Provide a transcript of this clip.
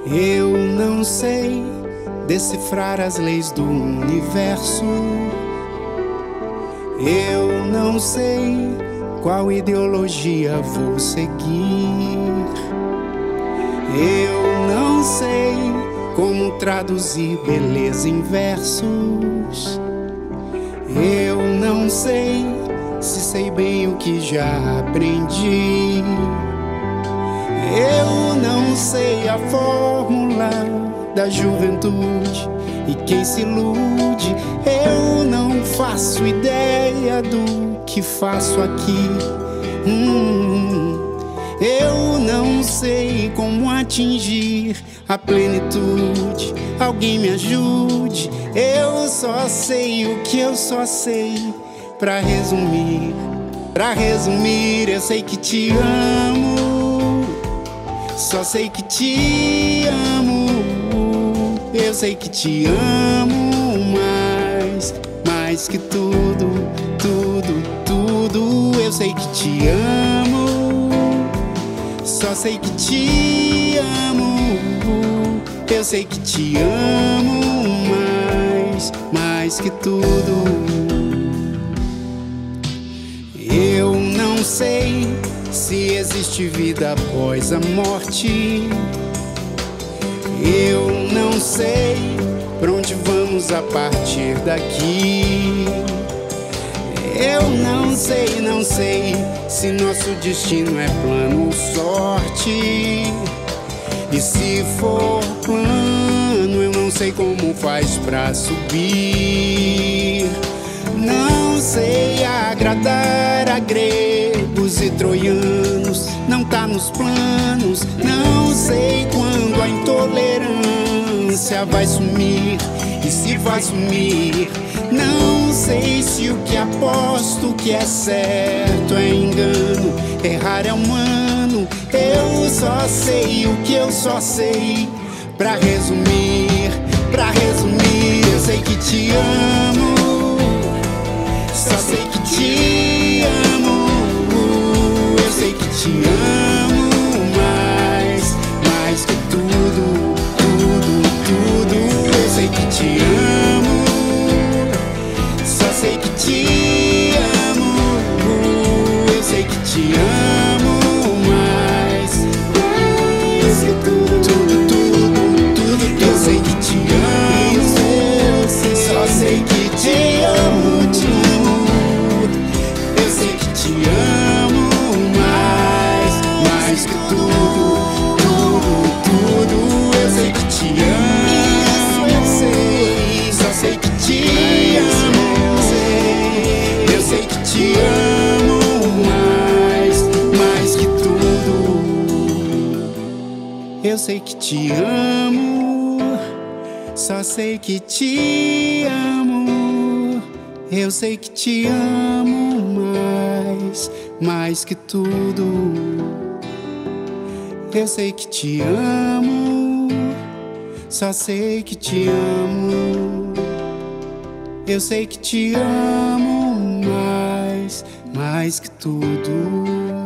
Eu não sei decifrar as leis do universo. Eu não sei qual ideologia vou seguir. Eu não sei como traduzir beleza em versos. Eu não sei se sei bem o que já aprendi. Eu não sei a fórmula da juventude e quem se ilude. Eu não faço ideia do que faço aqui. Eu não sei como atingir a plenitude. Alguém me ajude. Eu só sei o que eu só sei. Pra resumir, eu sei que te amo. Só sei que te amo. Eu sei que te amo mais que tudo, tudo, tudo. Eu sei que te amo. Só sei que te amo. Eu sei que te amo mais que tudo. Eu não sei se existe vida após a morte. Eu não sei pra onde vamos a partir daqui. Eu não sei se nosso destino é plano ou sorte. E se for plano, eu não sei como faz pra subir. Não sei agradar a gregos e troianos, não tá nos planos. Não sei quando a intolerância vai sumir e se vai sumir. Não sei se o que aposto que é certo é engano, errar é humano. Eu só sei o que eu só sei. Pra resumir, eu sei que te amo. Só sei que te amo. Eu sei que te amo mais que tudo, tudo, tudo. Eu sei que te amo. Só sei que te amo. Eu sei que te amo mais que tudo, tudo, tudo, tudo. Eu sei que te amo. Só sei que te amo. Eu sei que te amo mais que tudo, tudo, tudo. Eu sei que te amo. Eu sei, só sei que te amo. Eu sei que te amo mais que tudo. Eu sei que te amo. Só sei que te amo. Eu sei que te amo mais que tudo. Eu sei que te amo. Só sei que te amo. Eu sei que te amo mais que tudo.